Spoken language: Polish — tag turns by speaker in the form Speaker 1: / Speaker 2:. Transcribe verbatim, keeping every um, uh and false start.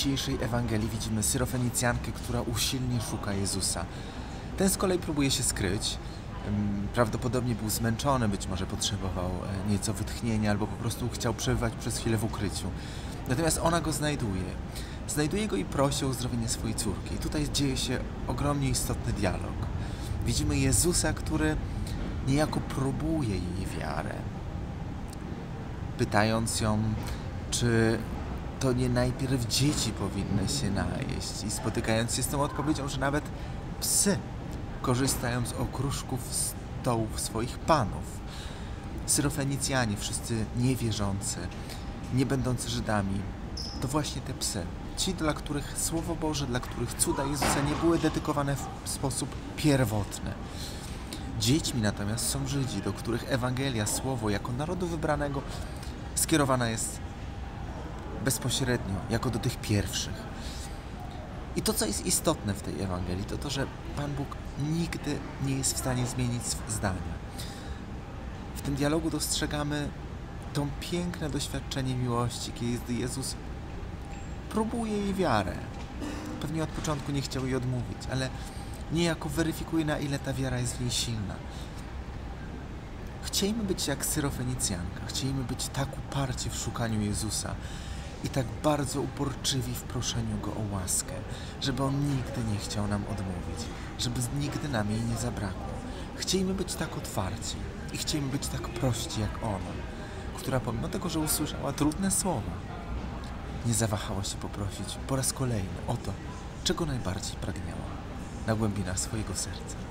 Speaker 1: dzisiejszej Ewangelii widzimy Syrofenicjankę, która usilnie szuka Jezusa. Ten z kolei próbuje się skryć. Prawdopodobnie był zmęczony, być może potrzebował nieco wytchnienia albo po prostu chciał przebywać przez chwilę w ukryciu. Natomiast ona go znajduje. Znajduje go i prosi o uzdrowienie swojej córki. I tutaj dzieje się ogromnie istotny dialog. Widzimy Jezusa, który niejako próbuje jej wiarę, pytając ją, czy to nie najpierw dzieci powinny się najeść, i spotykając się z tą odpowiedzią, że nawet psy korzystają z okruszków stołów swoich panów. Syrofenicjanie, wszyscy niewierzący, nie będący Żydami, to właśnie te psy. Ci, dla których Słowo Boże, dla których cuda Jezusa nie były dedykowane w sposób pierwotny. Dziećmi natomiast są Żydzi, do których Ewangelia, Słowo jako narodu wybranego skierowana jest bezpośrednio, jako do tych pierwszych. I to, co jest istotne w tej Ewangelii, to to, że Pan Bóg nigdy nie jest w stanie zmienić zdania. W tym dialogu dostrzegamy to piękne doświadczenie miłości, kiedy Jezus próbuje jej wiarę. Pewnie od początku nie chciał jej odmówić, ale niejako weryfikuje, na ile ta wiara jest w niej silna. Chciejmy być jak Syrofenicjanka, chciejmy być tak uparci w szukaniu Jezusa i tak bardzo uporczywi w proszeniu Go o łaskę, żeby On nigdy nie chciał nam odmówić, żeby nigdy nam jej nie zabrakło. Chciejmy być tak otwarci i chciejmy być tak prości jak ona, która pomimo tego, że usłyszała trudne słowa, nie zawahała się poprosić po raz kolejny o to, czego najbardziej pragnęła na głębinach swojego serca.